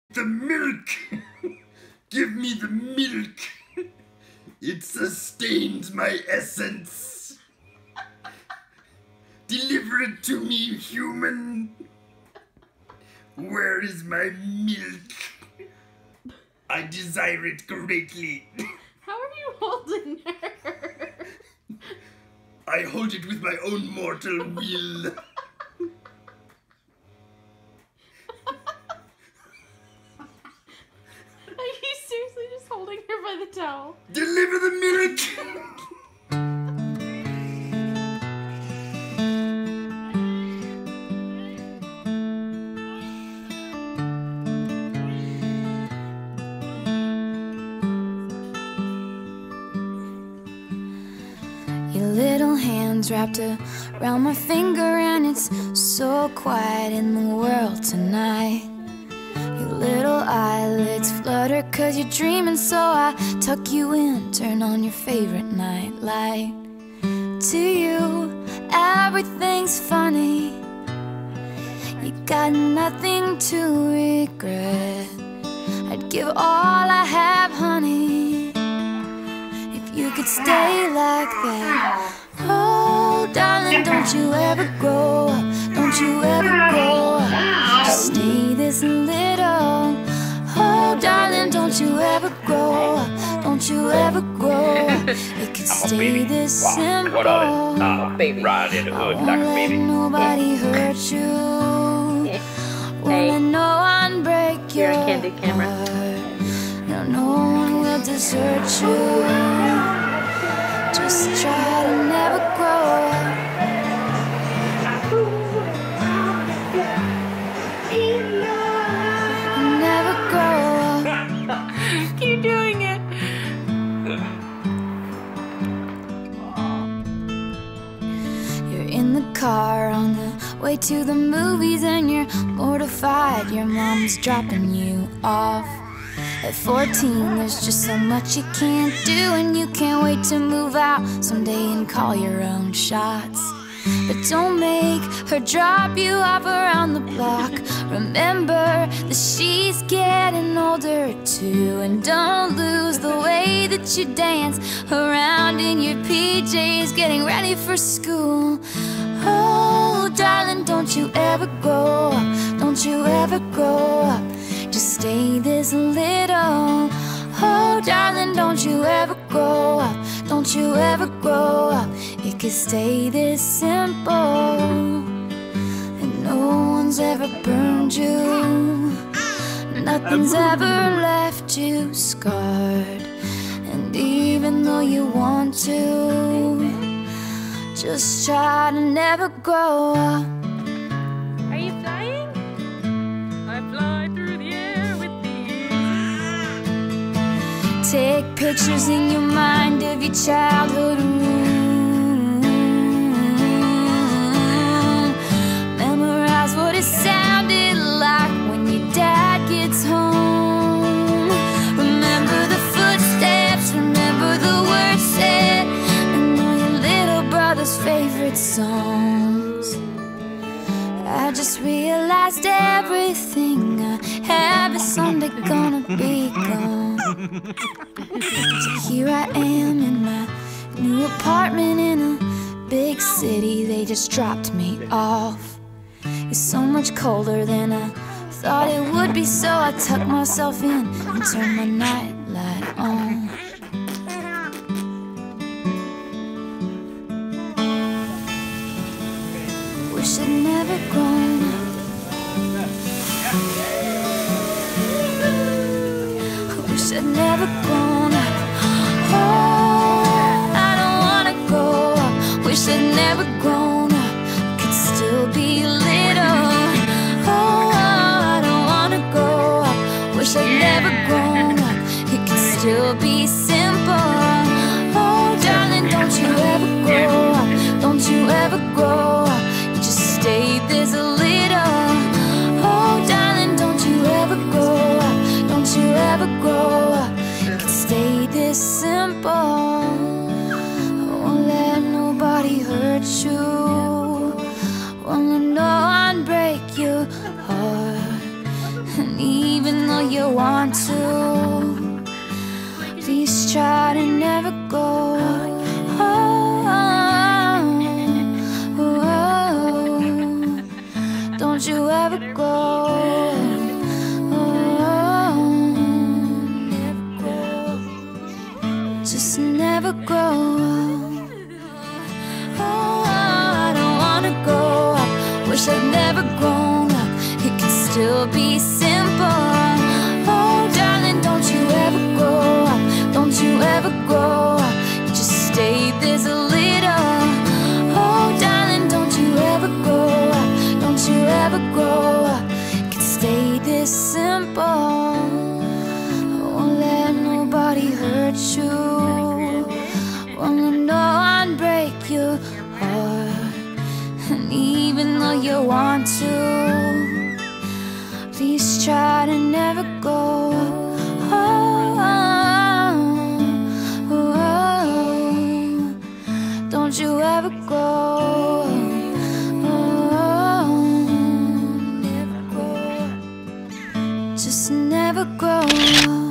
The milk! Give me the milk! It sustains my essence. Deliver it to me, human. Where is my milk? I desire it greatly. How are you holding her? I hold it with my own mortal will. Are you seriously just holding her by the towel? Deliver the milk! Your little hands wrapped around my finger, and it's so quiet in the world tonight. Your little eyelids flutter 'cause you're dreaming, so I tuck you in, turn on your favorite night light. To you, everything's funny. You got nothing to regret. I'd give all I have, honey, if you could stay like that. Oh, darling, don't you ever grow up. Don't you ever grow up. Just stay this little. Oh, darling, don't you ever grow up. Don't you ever grow up. It could stay this simple. What on it? Baby. Ride in the hood, I like won't a let baby. nobody hurt you. Won't let no one break your You're on candid camera. heart. No one will desert you. Just try to never grow up. Never grow up. Keep doing it. You're in the car on the way to the movies, and you're mortified your mom's dropping you off. At 14, there's just so much you can't do, and you can't wait to move out someday and call your own shots. But don't make her drop you off around the block. Remember that she's getting older too, and don't lose the way that you dance around in your PJs getting ready for school. Oh, darling, don't you ever grow up. Don't you ever grow up. Just stay this little. Oh, darling, don't you ever grow up. Don't you ever grow up. It could stay this simple. And no one's ever burned you. Nothing's ever left you scarred. And even though you want to, just try to never grow up. Are you flying? I fly through the air with these. Take pictures in your mind of your childhood room. Memorize what it sounded like when your dad gets home. Remember the footsteps, remember the words said, and all your little brother's favorite songs. I just realized everything I have is someday gonna be gone. So here I am in my new apartment in a big city. They just dropped me off. It's so much colder than I thought it would be, so I tuck myself in and turn my nightlight on. Wish I'd never grown up. Wish I'd never grown up. Oh, I don't wanna grow up. Wish I'd never grown up. Could still be little. Oh, I don't wanna grow up. Wish I'd never grown up. It could still be simple. Oh, darling, don't you ever grow up. Don't you ever grow up. You just stay this little. Oh, darling, don't you ever grow up. Don't you ever grow up. It could stay this simple. I won't let nobody hurt you. Won't let no one break your heart. And even though want to. Please try to never go. Don't you ever go. Just never grow. Oh, I don't wanna grow up. Wish I'd never grown up. It can still be simple. Oh, darling, don't you ever grow up. Don't you ever grow up. You just stay this a little. Oh, darling, don't you ever grow up. Don't you ever grow up. It can stay this simple. Won't let nobody hurt you. Won't let no one break your heart. And even though you want to, please try to never go. Don't you ever go. Never grow. Just never grow.